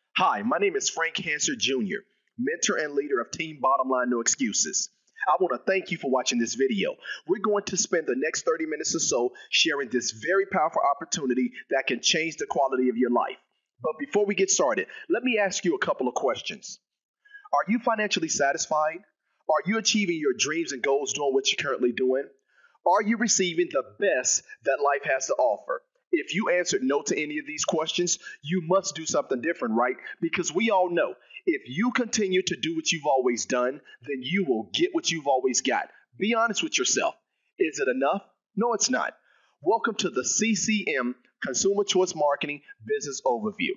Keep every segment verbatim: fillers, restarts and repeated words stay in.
Hi, my name is Frank Hanserd Junior, mentor and leader of Team Bottomline No Excuses. I want to thank you for watching this video. We're going to spend the next thirty minutes or so sharing this very powerful opportunity that can change the quality of your life. But before we get started, let me ask you a couple of questions. Are you financially satisfied? Are you achieving your dreams and goals doing what you're currently doing? Are you receiving the best that life has to offer? If you answered no to any of these questions, you must do something different, right? Because we all know if you continue to do what you've always done, then you will get what you've always got. Be honest with yourself. Is it enough? No, it's not. Welcome to the C C M Consumer Choice Marketing Business Overview.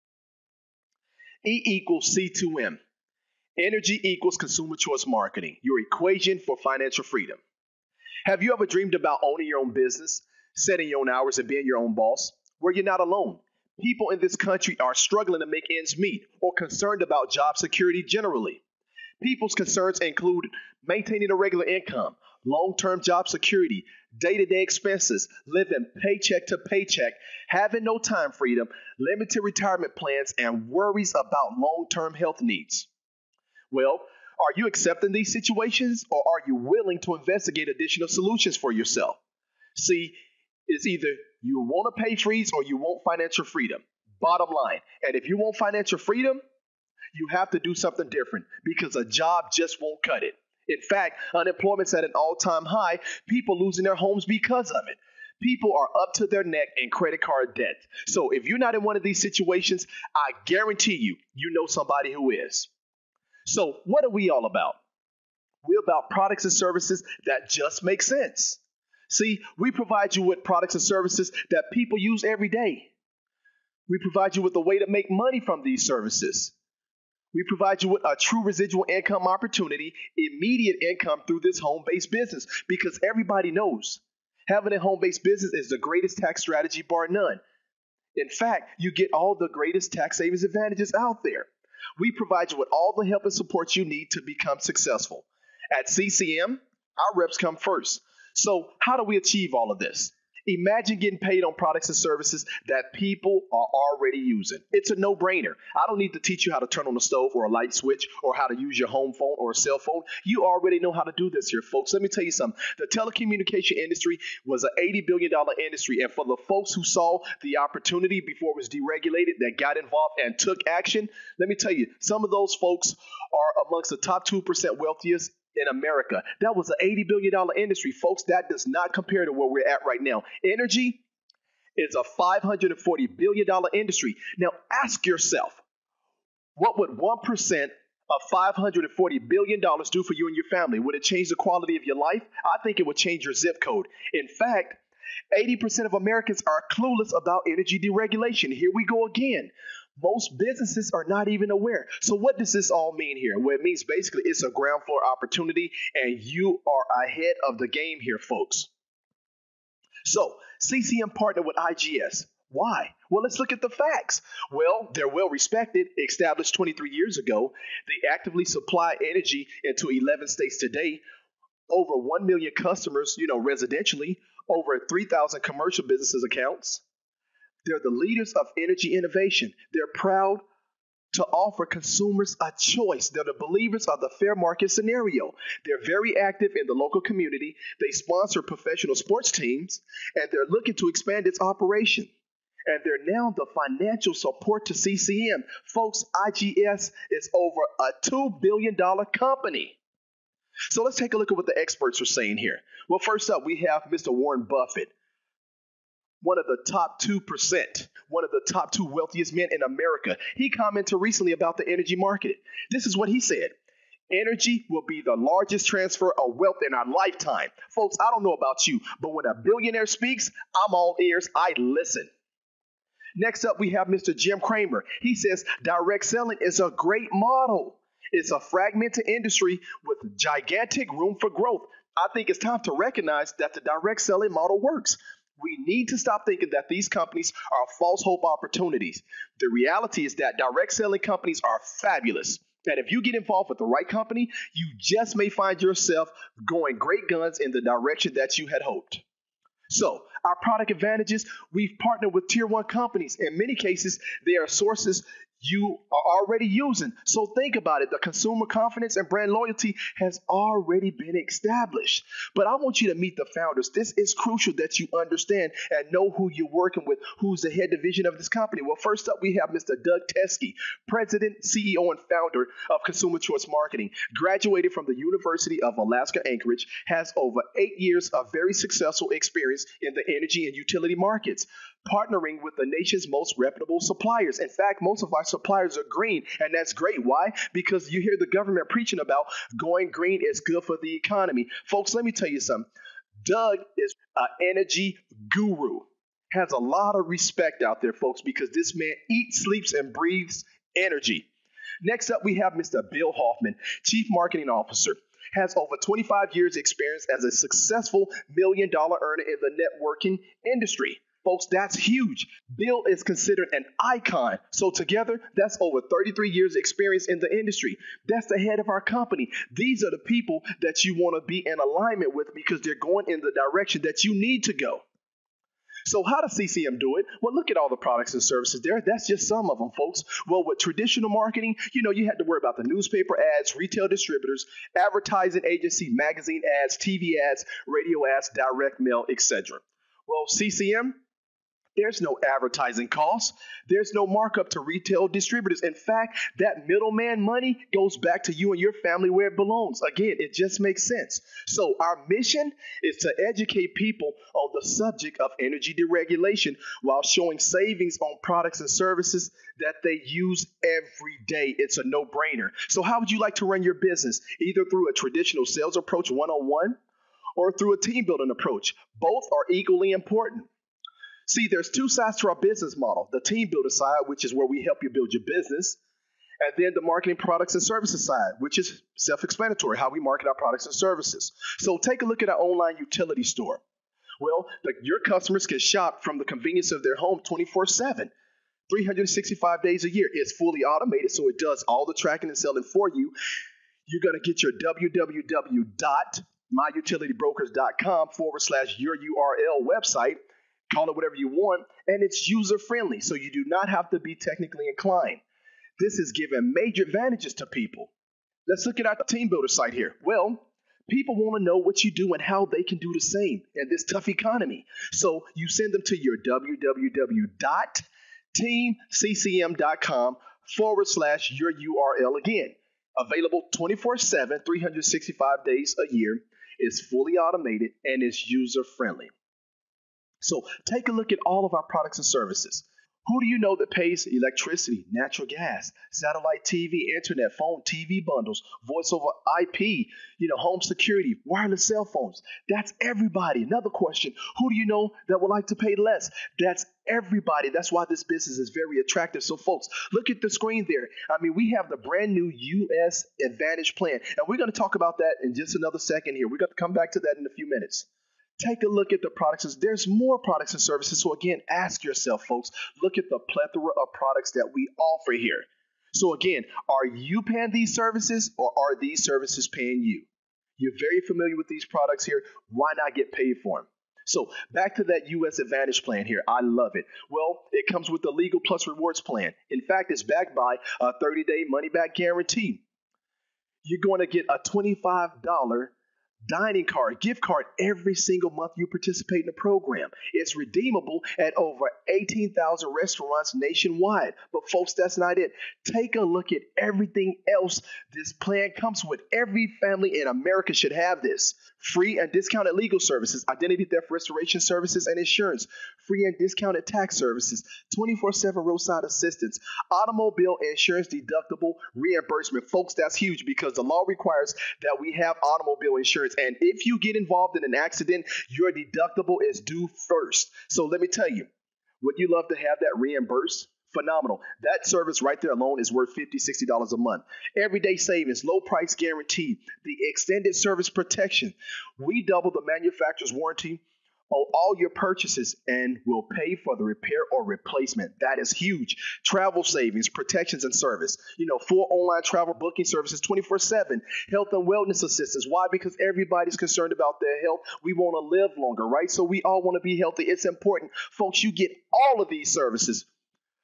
E equals C two M. Energy equals consumer choice marketing, your equation for financial freedom. Have you ever dreamed about owning your own business, setting your own hours, and being your own boss? Well, you're not alone. People in this country are struggling to make ends meet or concerned about job security generally. People's concerns include maintaining a regular income, long-term job security, day-to-day expenses, living paycheck to paycheck, having no time freedom, limited retirement plans, and worries about long-term health needs. Well, are you accepting these situations, or are you willing to investigate additional solutions for yourself? See, it's either you want a pay freeze or you want financial freedom. Bottom line. And if you want financial freedom, you have to do something different because a job just won't cut it. In fact, unemployment's at an all-time high, people losing their homes because of it. People are up to their neck in credit card debt. So if you're not in one of these situations, I guarantee you, you know somebody who is. So what are we all about? We're about products and services that just make sense. See, we provide you with products and services that people use every day. We provide you with a way to make money from these services. We provide you with a true residual income opportunity, immediate income through this home-based business, because everybody knows having a home-based business is the greatest tax strategy bar none. In fact, you get all the greatest tax savings advantages out there. We provide you with all the help and support you need to become successful. At C C M, our reps come first. So how do we achieve all of this? Imagine getting paid on products and services that people are already using. It's a no-brainer. I don't need to teach you how to turn on a stove or a light switch or how to use your home phone or a cell phone. You already know how to do this here, folks. Let me tell you something. The telecommunication industry was an eighty billion dollars industry, and for the folks who saw the opportunity before it was deregulated, that got involved and took action, let me tell you, some of those folks are amongst the top two percent wealthiest in America. That was an eighty billion dollars industry, folks. That does not compare to where we're at right now. Energy is a five hundred forty billion dollars industry. Now ask yourself, what would one percent of five hundred forty billion dollars do for you and your family? Would it change the quality of your life? I think it would change your zip code. In fact, eighty percent of Americans are clueless about energy deregulation. Here we go again. Most businesses are not even aware. So what does this all mean here? Well, it means basically it's a ground floor opportunity, and you are ahead of the game here, folks. So C C M partnered with I G S. Why? Well, let's look at the facts. Well, they're well respected, established twenty-three years ago. They actively supply energy into eleven states today. Over one million customers, you know, residentially, over three thousand commercial businesses accounts. They're the leaders of energy innovation. They're proud to offer consumers a choice. They're the believers of the fair market scenario. They're very active in the local community. They sponsor professional sports teams, and they're looking to expand its operation. And they're now the financial support to C C M. Folks, I G S is over a two billion dollars company. So let's take a look at what the experts are saying here. Well, first up, we have Mister Warren Buffett, one of the top two percent, one of the top two wealthiest men in America. He commented recently about the energy market. This is what he said. Energy will be the largest transfer of wealth in our lifetime. Folks, I don't know about you, but when a billionaire speaks, I'm all ears. I listen. Next up, we have Mister Jim Cramer. He says direct selling is a great model. It's a fragmented industry with gigantic room for growth. I think it's time to recognize that the direct selling model works. We need to stop thinking that these companies are false hope opportunities. The reality is that direct selling companies are fabulous. And if you get involved with the right company, you just may find yourself going great guns in the direction that you had hoped. So our product advantages, we've partnered with tier one companies. In many cases, they are sources you are already using. So think about it. The consumer confidence and brand loyalty has already been established. But I want you to meet the founders. This is crucial that you understand and know who you're working with, who's the head division of this company. Well, first up, we have Mister Doug Teskey, President, C E O, and founder of Consumer Choice Marketing. Graduated from the University of Alaska Anchorage, has over eight years of very successful experience in the energy and utility markets, partnering with the nation's most reputable suppliers. In fact, most of our suppliers are green, and that's great. Why? Because you hear the government preaching about going green is good for the economy. Folks, let me tell you something. Doug is an energy guru. Has a lot of respect out there, folks, because this man eats, sleeps, and breathes energy. Next up, we have Mister Bill Hoffman, Chief Marketing Officer. Has over twenty-five years experience as a successful million dollar earner in the networking industry. Folks, that's huge. Bill is considered an icon. So together, that's over thirty-three years experience in the industry. That's the head of our company. These are the people that you want to be in alignment with because they're going in the direction that you need to go. So how does C C M do it? Well, look at all the products and services there. That's just some of them, folks. Well, with traditional marketing, you know, you had to worry about the newspaper ads, retail distributors, advertising agency, magazine ads, T V ads, radio ads, direct mail, et cetera. Well, C C M, there's no advertising costs. There's no markup to retail distributors. In fact, that middleman money goes back to you and your family where it belongs. Again, it just makes sense. So our mission is to educate people on the subject of energy deregulation while showing savings on products and services that they use every day. It's a no-brainer. So how would you like to run your business? Either through a traditional sales approach one-on-one or through a team building approach. Both are equally important. See, there's two sides to our business model. The team builder side, which is where we help you build your business, and then the marketing products and services side, which is self-explanatory, how we market our products and services. So take a look at our online utility store. Well, the, your customers can shop from the convenience of their home twenty-four seven, three hundred sixty-five days a year. It's fully automated, so it does all the tracking and selling for you. You're going to get your www.myutilitybrokers.com forward slash your U R L website. Call it whatever you want, and it's user-friendly, so you do not have to be technically inclined. This is giving major advantages to people. Let's look at our team builder site here. Well, people want to know what you do and how they can do the same in this tough economy. So you send them to your www.teamccm.com forward slash your U R L again. Available twenty-four seven, three hundred sixty-five days a year. It's fully automated and it's user-friendly. So take a look at all of our products and services. Who do you know that pays electricity, natural gas, satellite T V, internet, phone, T V bundles, voice over I P, you know, home security, wireless cell phones? That's everybody. Another question, who do you know that would like to pay less? That's everybody. That's why this business is very attractive. So folks, look at the screen there. I mean, we have the brand new U S Advantage plan, and we're going to talk about that in just another second here. We're going to come back to that in a few minutes. Take a look at the products. There's more products and services. So again, ask yourself, folks, look at the plethora of products that we offer here. So again, are you paying these services or are these services paying you? You're very familiar with these products here. Why not get paid for them? So back to that U S Advantage plan here. I love it. Well, it comes with the Legal Plus Rewards plan. In fact, it's backed by a thirty-day money-back guarantee. You're going to get a twenty-five dollars dining card, gift card every single month you participate in the program. It's redeemable at over eighteen thousand restaurants nationwide. But folks, that's not it. Take a look at everything else this plan comes with. Every family in America should have this. Free and discounted legal services, identity theft restoration services and insurance, free and discounted tax services, twenty-four seven roadside assistance, automobile insurance deductible reimbursement. Folks, that's huge because the law requires that we have automobile insurance. And if you get involved in an accident, your deductible is due first. So let me tell you, would you love to have that reimbursed? Phenomenal. That service right there alone is worth fifty dollars, sixty dollars a month. Everyday savings, low price guarantee, the extended service protection. We double the manufacturer's warranty on all your purchases and will pay for the repair or replacement. That is huge. Travel savings, protections, and service. You know, full online travel booking services twenty-four seven. Health and wellness assistance. Why? Because everybody's concerned about their health. We want to live longer, right? So we all want to be healthy. It's important. Folks, you get all of these services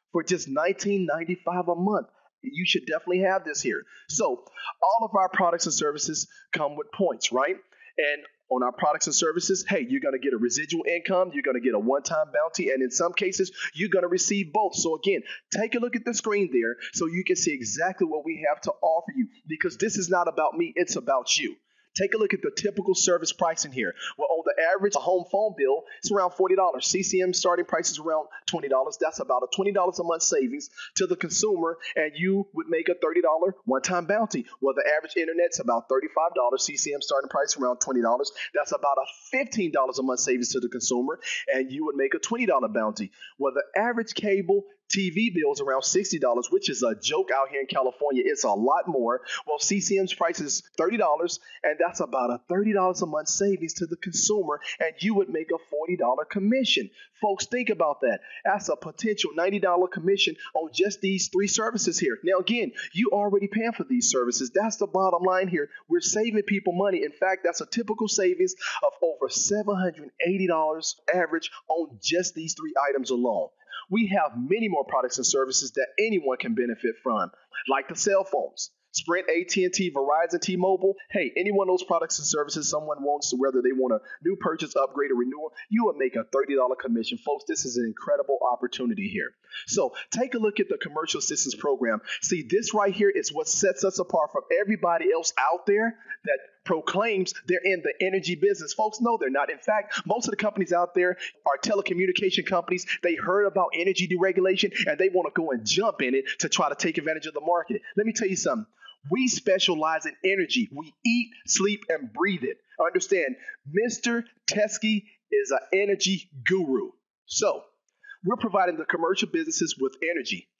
for just nineteen ninety-five a month. You should definitely have this here. So all of our products and services come with points, right? And on our products and services, hey, you're going to get a residual income, you're going to get a one-time bounty, and in some cases, you're going to receive both. So again, take a look at the screen there so you can see exactly what we have to offer you, because this is not about me, it's about you. Take a look at the typical service pricing here. Well, on the average, a home phone bill is around forty dollars. C C M starting price is around twenty dollars. That's about a twenty dollars a month savings to the consumer, and you would make a thirty dollars one-time bounty. Well, the average internet's about thirty-five dollars. C C M starting price around twenty dollars. That's about a fifteen dollars a month savings to the consumer, and you would make a twenty dollars bounty. Well, the average cable T V bills around sixty dollars, which is a joke out here in California. It's a lot more. Well, C C M's price is thirty dollars, and that's about a thirty dollars a month savings to the consumer, and you would make a forty dollars commission. Folks, think about that. That's a potential ninety dollars commission on just these three services here. Now, again, you already paying for these services. That's the bottom line here. We're saving people money. In fact, that's a typical savings of over seven hundred eighty dollars average on just these three items alone. We have many more products and services that anyone can benefit from, like the cell phones. Sprint, A T and T, Verizon, T-Mobile. Hey, any one of those products and services someone wants, whether they want a new purchase, upgrade, or renewal, you would make a thirty dollars commission. Folks, this is an incredible opportunity here. So take a look at the commercial assistance program. See, this right here is what sets us apart from everybody else out there that proclaims they're in the energy business. Folks, no, they're not. In fact, most of the companies out there are telecommunication companies. They heard about energy deregulation and they want to go and jump in it to try to take advantage of the market. Let me tell you something. We specialize in energy. We eat, sleep, and breathe it. Understand, Mister Teskey is an energy guru. So we're providing the commercial businesses with energy.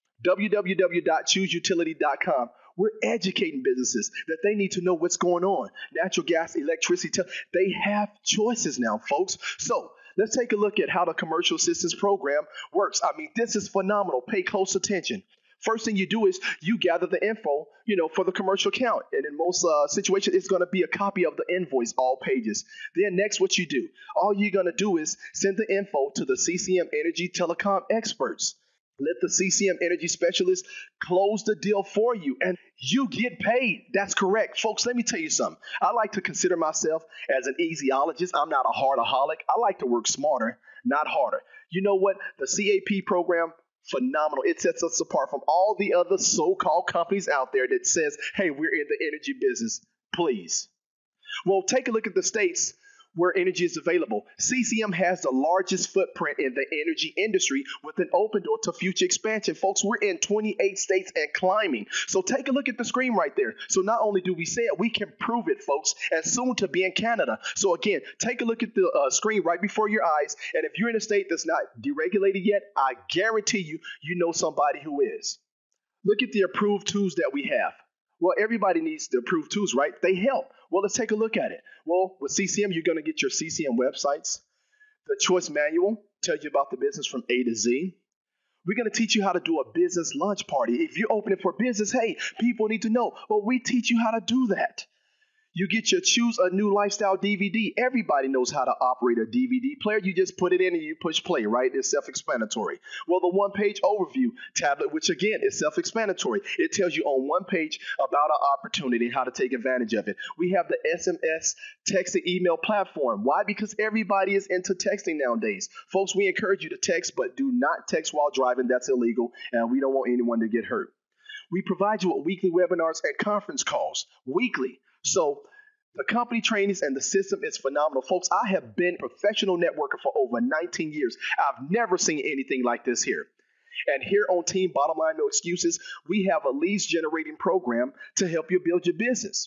w w w dot choose utility dot com. We're educating businesses that they need to know what's going on. Natural gas, electricity, te- they have choices now, folks. So let's take a look at how the commercial assistance program works. I mean, this is phenomenal. Pay close attention. First thing you do is you gather the info, you know, for the commercial account. And in most uh, situations, it's going to be a copy of the invoice, all pages. Then next, what you do, all you're going to do is send the info to the C C M Energy Telecom experts. Let the C C M Energy Specialist close the deal for you, and you get paid. That's correct. Folks, let me tell you something. I like to consider myself as an easyologist. I'm not a hardaholic. I like to work smarter, not harder. You know what? The C A P program, phenomenal. It sets us apart from all the other so-called companies out there that says, hey, we're in the energy business. Please. Well, take a look at the states where energy is available. C C M has the largest footprint in the energy industry with an open door to future expansion. Folks, we're in twenty-eight states and climbing. So take a look at the screen right there. So not only do we say it, we can prove it, folks, and soon to be in Canada. So again, take a look at the uh, screen right before your eyes. And if you're in a state that's not deregulated yet, I guarantee you, you know somebody who is. Look at the approved tools that we have. Well, everybody needs the approved tools, right? They help. Well, let's take a look at it. Well, with C C M, you're going to get your C C M websites. The choice manual tells you about the business from A to Z. We're going to teach you how to do a business lunch party. If you're opening for business, hey, people need to know. Well, we teach you how to do that. You get your Choose a New Lifestyle D V D. Everybody knows how to operate a D V D player. You just put it in and you push play, right? It's self-explanatory. Well, the one-page overview tablet, which again is self-explanatory. It tells you on one page about an opportunity and how to take advantage of it. We have the S M S text and email platform. Why? Because everybody is into texting nowadays. Folks, we encourage you to text, but do not text while driving. That's illegal, and we don't want anyone to get hurt. We provide you with weekly webinars and conference calls, weekly. So the company trainings and the system is phenomenal. Folks, I have been a professional networker for over nineteen years. I've never seen anything like this here. And here on Team Bottomline, No Excuses, we have a leads generating program to help you build your business.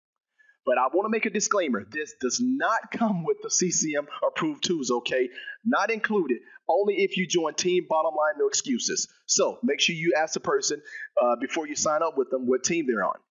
But I want to make a disclaimer. This does not come with the C C M approved tools, okay? Not included. Only if you join Team Bottomline, No Excuses. So make sure you ask the person uh, before you sign up with them what team they're on.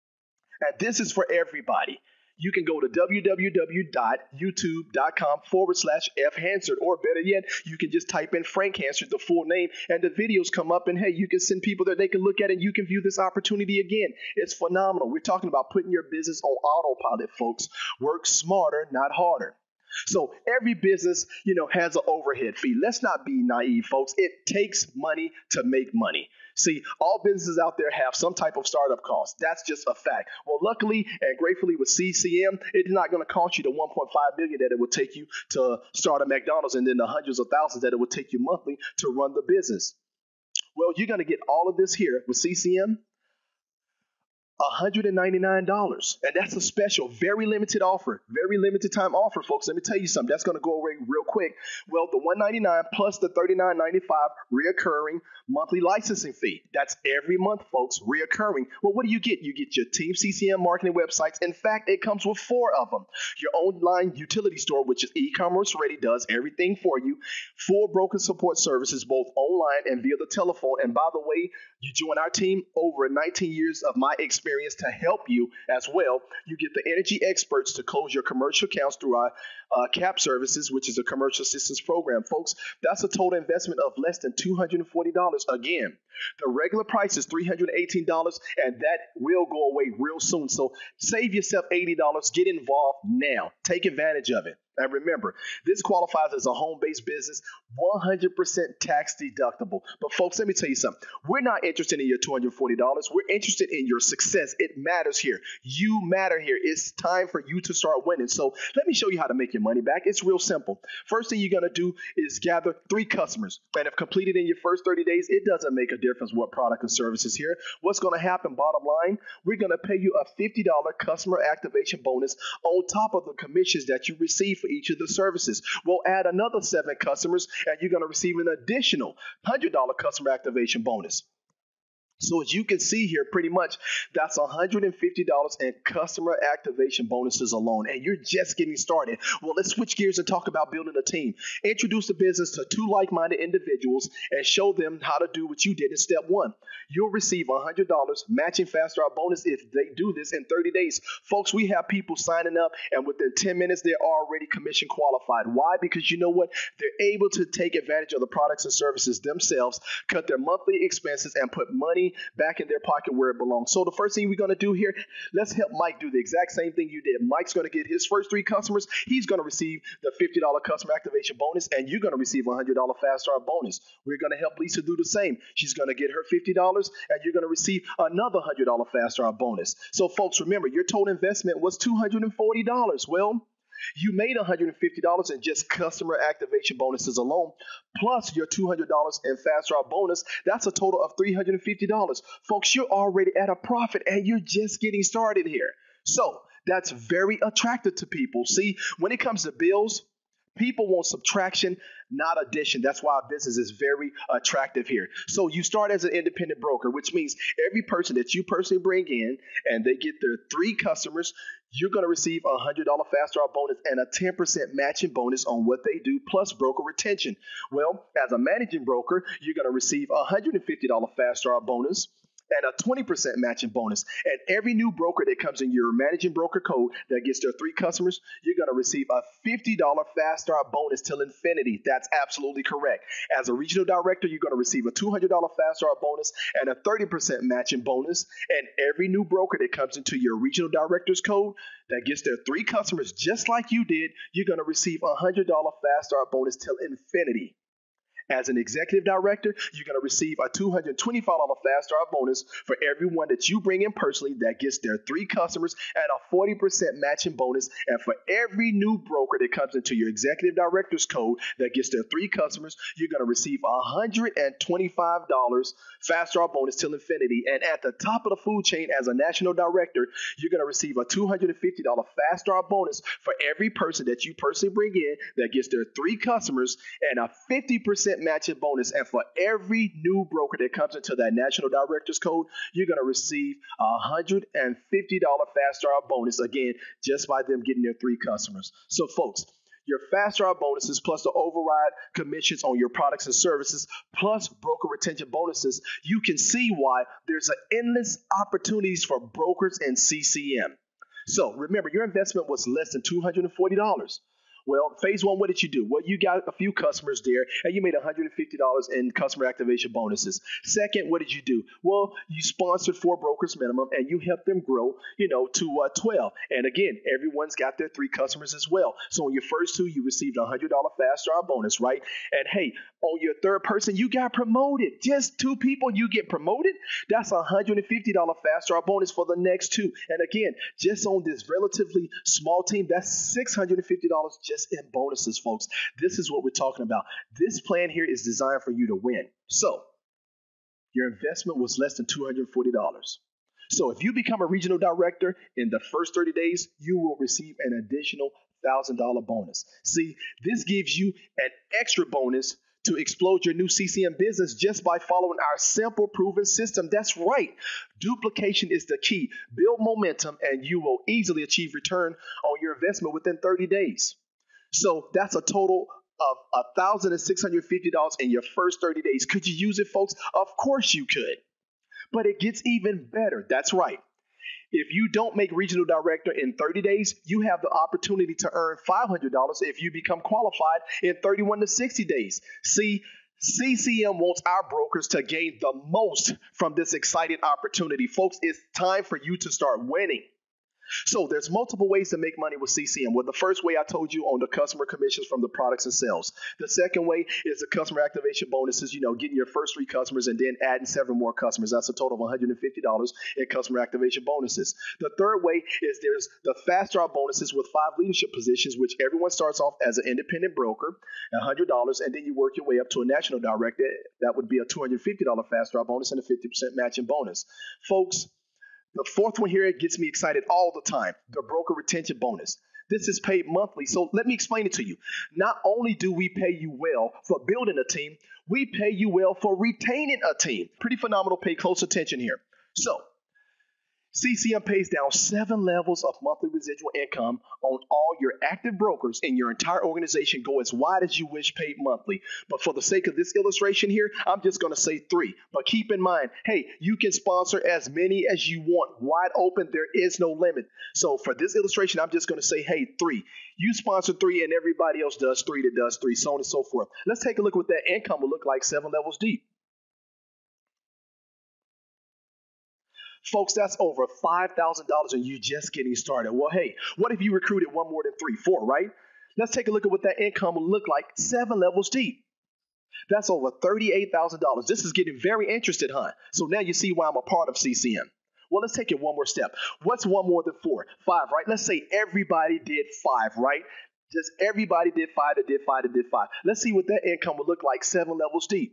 And this is for everybody. You can go to w w w dot youtube dot com forward slash F Hanserd, or better yet, you can just type in Frank Hanserd, the full name, and the videos come up, and hey, you can send people that they can look at and you can view this opportunity again. It's phenomenal. We're talking about putting your business on autopilot, folks. Work smarter, not harder. So every business, you know, has an overhead fee. Let's not be naive, folks. It takes money to make money. See, all businesses out there have some type of startup cost. That's just a fact. Well, luckily and gratefully with C C M, it's not going to cost you the one point five million dollars that it would take you to start a McDonald's and then the hundreds of thousands that it would take you monthly to run the business. Well, you're going to get all of this here with C C M. one hundred ninety-nine dollars. And that's a special, very limited offer, very limited time offer, folks. Let me tell you something. That's going to go away real quick. Well, the one hundred ninety-nine dollars plus the thirty-nine ninety-five reoccurring monthly licensing fee. That's every month, folks, reoccurring. Well, what do you get? You get your Team C C M marketing websites. In fact, it comes with four of them. Your online utility store, which is e-commerce ready, does everything for you. Four broker support services, both online and via the telephone. And by the way, you join our team, over nineteen years of my experience to help you as well. You get the energy experts to close your commercial accounts through our uh, C A P services, which is a commercial assistance program. Folks, that's a total investment of less than two hundred forty dollars. Again, the regular price is three hundred eighteen dollars, and that will go away real soon. So save yourself eighty dollars. Get involved now. Take advantage of it. And remember, this qualifies as a home-based business, one hundred percent tax deductible. But folks, let me tell you something. We're not interested in your two hundred forty dollars. We're interested in your success. It matters here. You matter here. It's time for you to start winning. So let me show you how to make your money back. It's real simple. First thing you're going to do is gather three customers. And if completed in your first thirty days, it doesn't make a difference what product or service is here. What's going to happen, bottom line, we're going to pay you a fifty dollars customer activation bonus on top of the commissions that you receive for each of the services. We'll add another seven customers, and you're going to receive an additional one hundred dollars customer activation bonus. So as you can see here, pretty much that's one hundred fifty dollars in customer activation bonuses alone, and you're just getting started. Well, let's switch gears and talk about building a team. Introduce the business to two like-minded individuals and show them how to do what you did in step one. You'll receive one hundred dollars matching fast start bonus if they do this in thirty days. Folks, we have people signing up, and within ten minutes, they're already commission qualified. Why? Because you know what? They're able to take advantage of the products and services themselves, cut their monthly expenses, and put money back in their pocket where it belongs. So the first thing we're going to do here, let's help Mike do the exact same thing you did. Mike's going to get his first three customers. He's going to receive the fifty dollars customer activation bonus, and you're going to receive a one hundred dollars fast start bonus. We're going to help Lisa do the same. She's going to get her fifty dollars, and you're going to receive another one hundred dollars fast start bonus. So folks, remember, your total investment was two hundred forty dollars. Well, you made one hundred fifty dollars in just customer activation bonuses alone, plus your two hundred dollars in fast start bonus. That's a total of three hundred fifty dollars. Folks, you're already at a profit, and you're just getting started here. So that's very attractive to people. See, when it comes to bills, people want subtraction, not addition. That's why our business is very attractive here. So you start as an independent broker, which means every person that you personally bring in and they get their three customers, you're going to receive a one hundred dollars fast start bonus and a ten percent matching bonus on what they do, plus broker retention. Well, as a managing broker, you're going to receive a one hundred fifty dollars fast start bonus and a twenty percent matching bonus. And every new broker that comes in your managing broker code that gets their three customers, you're going to receive a fifty dollars fast start bonus till infinity. That's absolutely correct. As a regional director, you're going to receive a two hundred dollars fast start bonus and a thirty percent matching bonus. And every new broker that comes into your regional director's code that gets their three customers just like you did, you're going to receive a one hundred dollars fast start bonus till infinity. As an executive director, you're going to receive a two hundred twenty-five dollars fast start bonus for everyone that you bring in personally that gets their three customers and a forty percent matching bonus. And for every new broker that comes into your executive director's code that gets their three customers, you're going to receive a one hundred twenty-five dollars fast start bonus till infinity. And at the top of the food chain as a national director, you're going to receive a two hundred fifty dollars fast start bonus for every person that you personally bring in that gets their three customers and a fifty percent matching bonus. And for every new broker that comes into that national director's code, you're going to receive a one hundred fifty dollars fast start bonus, again, just by them getting their three customers. So folks, your fast start bonuses plus the override commissions on your products and services plus broker retention bonuses, you can see why there's an endless opportunities for brokers and C C M. So remember, your investment was less than two hundred forty dollars. Well, phase one, what did you do? Well, you got a few customers there and you made one hundred fifty dollars in customer activation bonuses. Second, what did you do? Well, you sponsored four brokers minimum and you helped them grow, you know, to uh, twelve. And again, everyone's got their three customers as well. So on your first two, you received a one hundred dollars fast start bonus, right? And hey, on your third person, you got promoted. Just two people, you get promoted. That's a one hundred fifty dollars fast start bonus for the next two. And again, just on this relatively small team, that's six hundred fifty dollars just in bonuses, folks. This is what we're talking about. This plan here is designed for you to win. So your investment was less than two hundred forty dollars. So if you become a regional director in the first thirty days, you will receive an additional one thousand dollars bonus. See, this gives you an extra bonus to explode your new C C M business just by following our simple, proven system. That's right. Duplication is the key. Build momentum and you will easily achieve return on your investment within thirty days. So that's a total of one thousand six hundred fifty dollars in your first thirty days. Could you use it, folks? Of course you could. But it gets even better. That's right. If you don't make regional director in thirty days, you have the opportunity to earn five hundred dollars if you become qualified in thirty-one to sixty days. See, C C M wants our brokers to gain the most from this exciting opportunity. Folks, it's time for you to start winning. So there's multiple ways to make money with C C M. Well, the first way I told you on the customer commissions from the products and sales. The second way is the customer activation bonuses, you know, getting your first three customers and then adding seven more customers. That's a total of one hundred fifty dollars in customer activation bonuses. The third way is there's the fast start bonuses with five leadership positions, which everyone starts off as an independent broker, one hundred dollars, and then you work your way up to a national director. That would be a two hundred fifty dollars fast start bonus and a fifty percent matching bonus. Folks, the fourth one here, it gets me excited all the time, the broker retention bonus. This is paid monthly, so let me explain it to you. Not only do we pay you well for building a team, we pay you well for retaining a team. Pretty phenomenal. Pay close attention here. So, C C M pays down seven levels of monthly residual income on all your active brokers in your entire organization. Go as wide as you wish, paid monthly. But for the sake of this illustration here, I'm just going to say three. But keep in mind, hey, you can sponsor as many as you want. Wide open, there is no limit. So for this illustration, I'm just going to say, hey, three. You sponsor three and everybody else does three that does three, so on and so forth. Let's take a look at what that income will look like seven levels deep. Folks, that's over five thousand dollars and you're just getting started. Well, hey, what if you recruited one more than three? Four, right? Let's take a look at what that income will look like seven levels deep. That's over thirty-eight thousand dollars. This is getting very interested, huh? So now you see why I'm a part of C C M. Well, let's take it one more step. What's one more than four? Five, right? Let's say everybody did five, right? Just everybody did five, that did five, that did five. Let's see what that income will look like seven levels deep.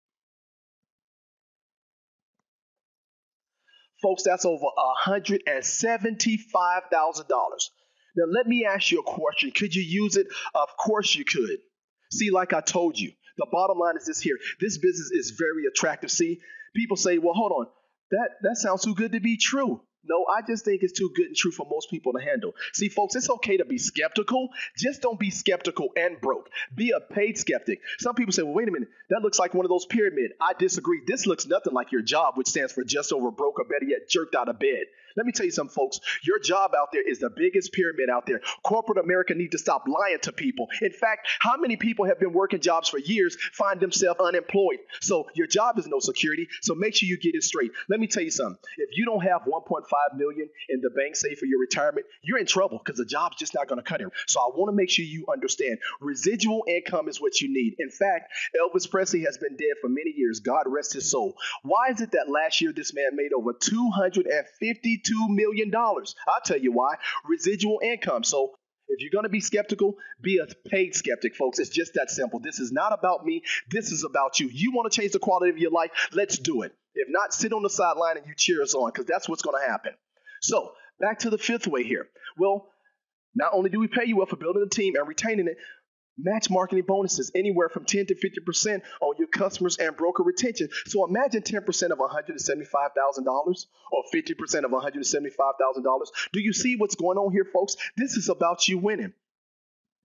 Folks, that's over one hundred seventy-five thousand dollars. Now, let me ask you a question. Could you use it? Of course you could. See, like I told you, the bottom line is this here. This business is very attractive. See, people say, well, hold on. That, that sounds too good to be true. No, I just think it's too good and true for most people to handle. See, folks, it's okay to be skeptical. Just don't be skeptical and broke. Be a paid skeptic. Some people say, well, wait a minute. That looks like one of those pyramid. I disagree. This looks nothing like your job, which stands for just over broke or better yet, jerked out of bed. Let me tell you something, folks. Your job out there is the biggest pyramid out there. Corporate America needs to stop lying to people. In fact, how many people have been working jobs for years, find themselves unemployed? So your job is no security. So make sure you get it straight. Let me tell you something. If you don't have one point five million dollars in the bank safe for your retirement, you're in trouble because the job's just not going to cut it. So I want to make sure you understand residual income is what you need. In fact, Elvis Presley has been dead for many years. God rest his soul. Why is it that last year this man made over two hundred fifty-two million dollars? I'll tell you why. Residual income. So if you're going to be skeptical, be a paid skeptic, folks. It's just that simple. This is not about me. This is about you. You want to change the quality of your life? Let's do it. If not, sit on the sideline and you cheer us on, because that's what's going to happen. So back to the fifth way here. Well, not only do we pay you well for building a team and retaining it, match marketing bonuses anywhere from ten to fifty percent on your customers and broker retention. So imagine ten percent of one hundred seventy-five thousand dollars or fifty percent of one hundred seventy-five thousand dollars. Do you see what's going on here, folks? This is about you winning.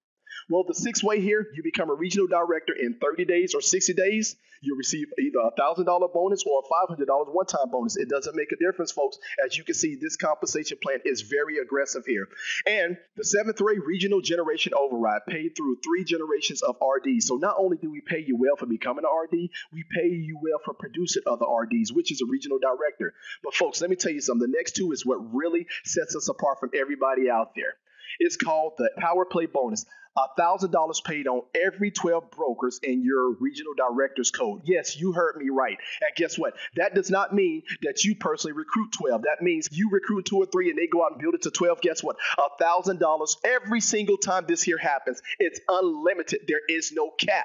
Well, the sixth way here, you become a regional director in thirty days or sixty days. You receive either a one thousand dollars bonus or a five hundred dollars one-time bonus. It doesn't make a difference, folks. As you can see, this compensation plan is very aggressive here. And the seventh way, regional generation override, paid through three generations of R Ds. So not only do we pay you well for becoming an R D, we pay you well for producing other R Ds, which is a regional director. But folks, let me tell you something. The next two is what really sets us apart from everybody out there. It's called the power play bonus. one thousand dollars paid on every twelve brokers in your regional director's code. Yes, you heard me right. And guess what? That does not mean that you personally recruit twelve. That means you recruit two or three and they go out and build it to twelve. Guess what? one thousand dollars every single time this here happens. It's unlimited. There is no cap.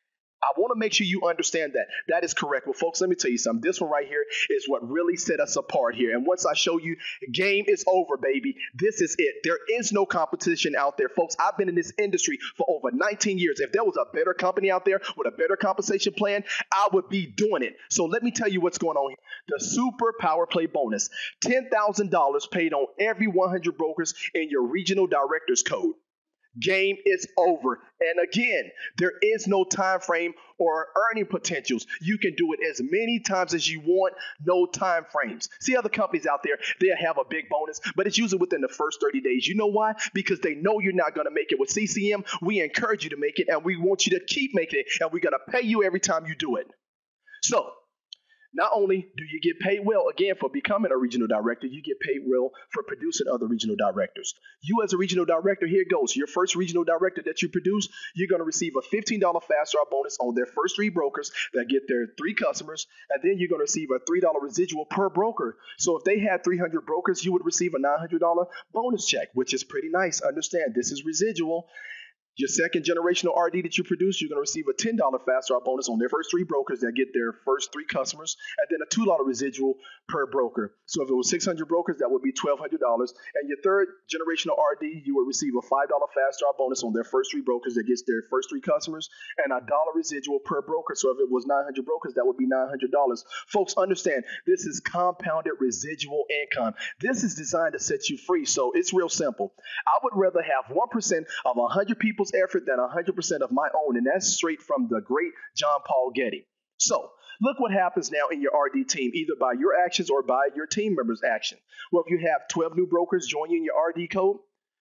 I want to make sure you understand that. That is correct. Well, folks, let me tell you something. This one right here is what really set us apart here. And once I show you, game is over, baby. This is it. There is no competition out there. Folks, I've been in this industry for over nineteen years. If there was a better company out there with a better compensation plan, I would be doing it. So let me tell you what's going on here. The super power play bonus, ten thousand dollars paid on every one hundred brokers in your regional director's code. Game is over. And again, there is no time frame or earning potentials. You can do it as many times as you want, no time frames. See other companies out there, they'll have a big bonus, but it's usually within the first thirty days. You know why? Because they know you're not going to make it. With C C M, we encourage you to make it, and we want you to keep making it, and we're going to pay you every time you do it. So, not only do you get paid well, again, for becoming a regional director, you get paid well for producing other regional directors. You as a regional director, here it goes. Your first regional director that you produce, you're going to receive a fifteen dollars fast start bonus on their first three brokers that get their three customers, and then you're going to receive a three dollars residual per broker. So if they had three hundred brokers, you would receive a nine hundred dollars bonus check, which is pretty nice. Understand, this is residual. Your second generational R D that you produce, you're going to receive a ten dollars fast start bonus on their first three brokers that get their first three customers, and then a two dollars residual per broker. So if it was six hundred brokers, that would be twelve hundred dollars. And your third generational R D, you would receive a five dollars fast start bonus on their first three brokers that gets their first three customers, and a dollar residual per broker. So if it was nine hundred brokers, that would be nine hundred dollars. Folks, understand, this is compounded residual income. This is designed to set you free. So it's real simple. I would rather have one percent of one hundred people effort than one hundred percent of my own, and that's straight from the great John Paul Getty. So look what happens now in your R D team, either by your actions or by your team members' action. Well, if you have twelve new brokers join you in your R D code,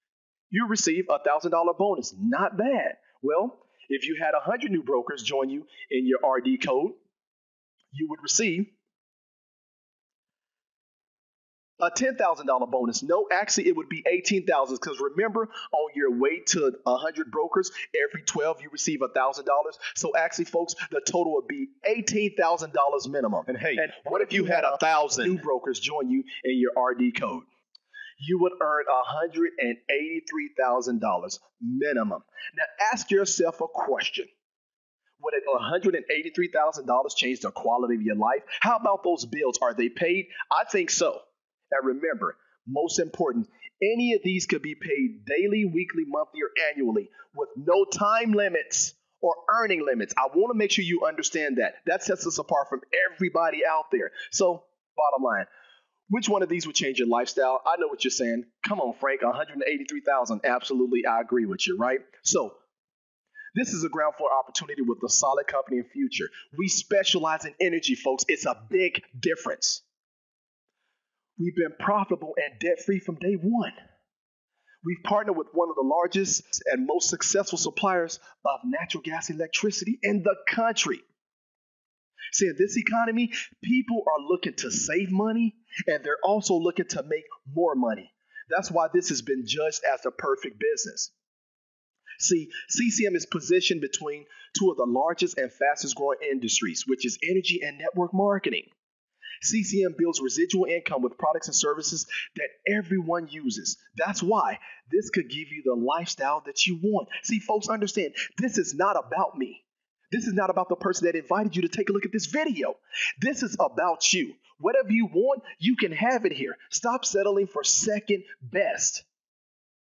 you receive a one thousand dollars bonus. Not bad. Well, if you had one hundred new brokers join you in your R D code, you would receive a ten thousand dollars bonus. No, actually, it would be eighteen thousand dollars, because remember, on your way to one hundred brokers, every twelve you receive one thousand dollars. So actually, folks, the total would be eighteen thousand dollars minimum. And hey, and what if you had one thousand new brokers join you in your R D code? You would earn one hundred eighty-three thousand dollars minimum. Now, ask yourself a question. Would one hundred eighty-three thousand dollars change the quality of your life? How about those bills? Are they paid? I think so. And remember, most important, any of these could be paid daily, weekly, monthly, or annually with no time limits or earning limits. I want to make sure you understand that. That sets us apart from everybody out there. So, bottom line, which one of these would change your lifestyle? I know what you're saying. Come on, Frank, one hundred eighty-three thousand dollars. Absolutely, I agree with you, right? So, this is a ground floor opportunity with a solid company in future. We specialize in energy, folks. It's a big difference. We've been profitable and debt-free from day one. We've partnered with one of the largest and most successful suppliers of natural gas electricity in the country. See, in this economy, people are looking to save money, and they're also looking to make more money. That's why this has been judged as the perfect business. See, C C M is positioned between two of the largest and fastest growing industries, which is energy and network marketing. C C M builds residual income with products and services that everyone uses. That's why this could give you the lifestyle that you want. See, folks, understand, this is not about me. This is not about the person that invited you to take a look at this video. This is about you. Whatever you want, you can have it here. Stop settling for second best.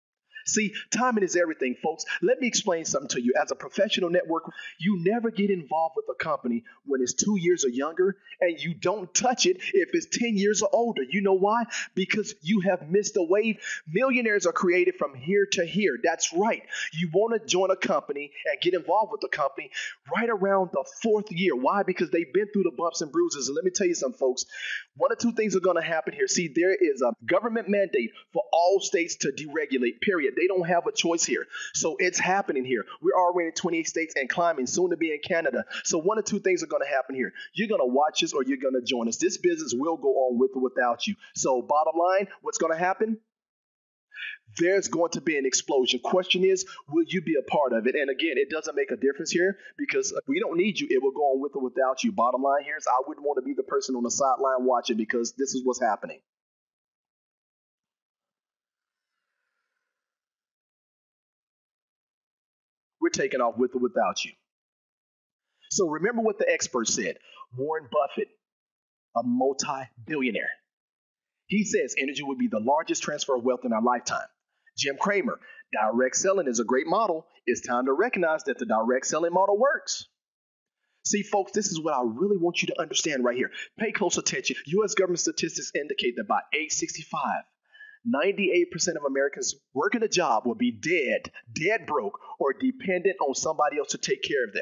See, timing is everything, folks. Let me explain something to you. As a professional networker, you never get involved with a company when it's two years or younger, and you don't touch it if it's ten years or older. You know why? Because you have missed a wave. Millionaires are created from here to here. That's right. You want to join a company and get involved with the company right around the fourth year. Why? Because they've been through the bumps and bruises. And let me tell you something, folks. One or two things are going to happen here. See, there is a government mandate for all states to deregulate, period. They don't have a choice here. So it's happening here. We're already in twenty-eight states and climbing, soon to be in Canada. So one or two things are going to happen here. You're going to watch us or you're going to join us. This business will go on with or without you. So bottom line, what's going to happen? There's going to be an explosion. Question is, will you be a part of it? And again, it doesn't make a difference here because we don't need you. It will go on with or without you. Bottom line here is I wouldn't want to be the person on the sideline watching because this is what's happening. We're taking off with or without you. So remember what the expert said. Warren Buffett, a multi-billionaire. He says energy would be the largest transfer of wealth in our lifetime. Jim Cramer, direct selling is a great model. It's time to recognize that the direct selling model works. See, folks, this is what I really want you to understand right here. Pay close attention. U S government statistics indicate that by age sixty-five, ninety-eight percent of Americans working a job will be dead, dead broke, or dependent on somebody else to take care of them.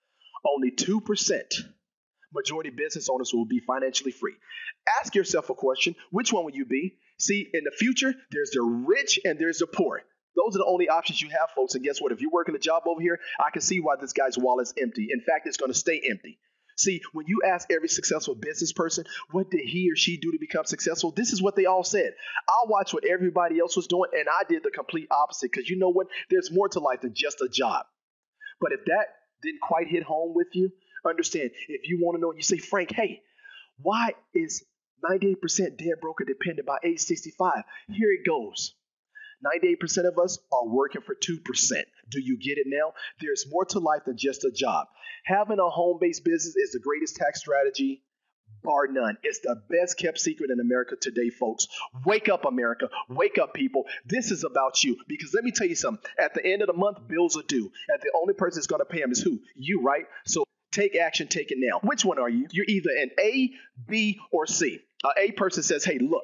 Only two percent majority business owners will be financially free. Ask yourself a question. Which one will you be? See, in the future, there's the rich and there's the poor. Those are the only options you have, folks. And guess what? If you're working a job over here, I can see why this guy's wallet's empty. In fact, it's going to stay empty. See, when you ask every successful business person, what did he or she do to become successful? This is what they all said. I watched what everybody else was doing, and I did the complete opposite. Because you know what? There's more to life than just a job. But if that didn't quite hit home with you, understand, if you want to know, you say, Frank, hey, why is ninety-eight percent dead broke or dependent by age sixty-five? Here it goes. ninety-eight percent of us are working for two percent. Do you get it now? There's more to life than just a job. Having a home-based business is the greatest tax strategy, bar none. It's the best kept secret in America today, folks. Wake up, America. Wake up, people. This is about you. Because let me tell you something. At the end of the month, bills are due. And the only person that's going to pay them is who? You, right? So take action. Take it now. Which one are you? You're either an A, B, or C. An A person says, hey, look,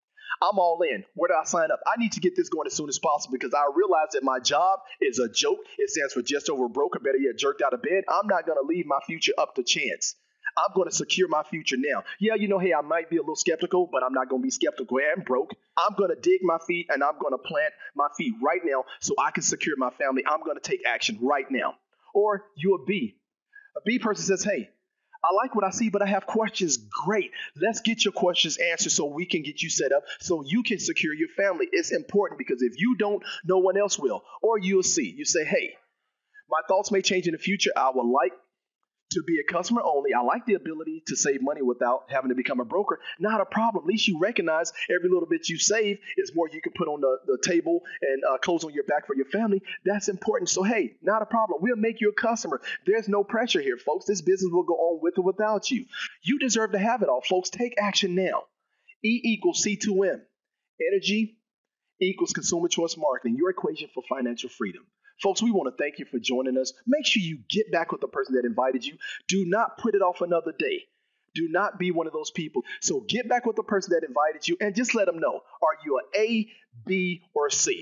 I'm all in. Where do I sign up? I need to get this going as soon as possible because I realize that my job is a joke. It stands for just over broke, or better yet, jerked out of bed. I'm not going to leave my future up to chance. I'm going to secure my future now. Yeah, you know, hey, I might be a little skeptical, but I'm not going to be skeptical and broke. I'm going to dig my feet and I'm going to plant my feet right now so I can secure my family. I'm going to take action right now. Or you're a B. A B person says, hey, I like what I see, but I have questions. Great. Let's get your questions answered so we can get you set up so you can secure your family. It's important because if you don't, no one else will. Or you'll see. You say, hey, my thoughts may change in the future. I would like to be a customer only. I like the ability to save money without having to become a broker. Not a problem. At least you recognize every little bit you save is more you can put on the, the table and uh, clothes on your back for your family. That's important. So, hey, not a problem. We'll make you a customer. There's no pressure here, folks. This business will go on with or without you. You deserve to have it all, folks. Take action now. E equals C two M. Energy equals consumer choice marketing, your equation for financial freedom. Folks, we want to thank you for joining us. Make sure you get back with the person that invited you. Do not put it off another day. Do not be one of those people. So get back with the person that invited you and just let them know. Are you an A, B, or C?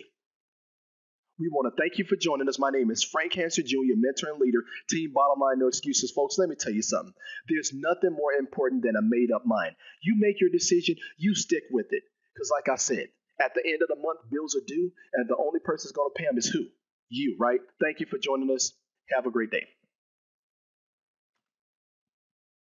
We want to thank you for joining us. My name is Frank Hanserd, Junior, mentor and leader, Team Bottomline, no excuses. Folks, let me tell you something. There's nothing more important than a made-up mind. You make your decision. You stick with it. Because like I said, at the end of the month, bills are due, and the only person that's going to pay them is who? You, right? Thank you for joining us. Have a great day.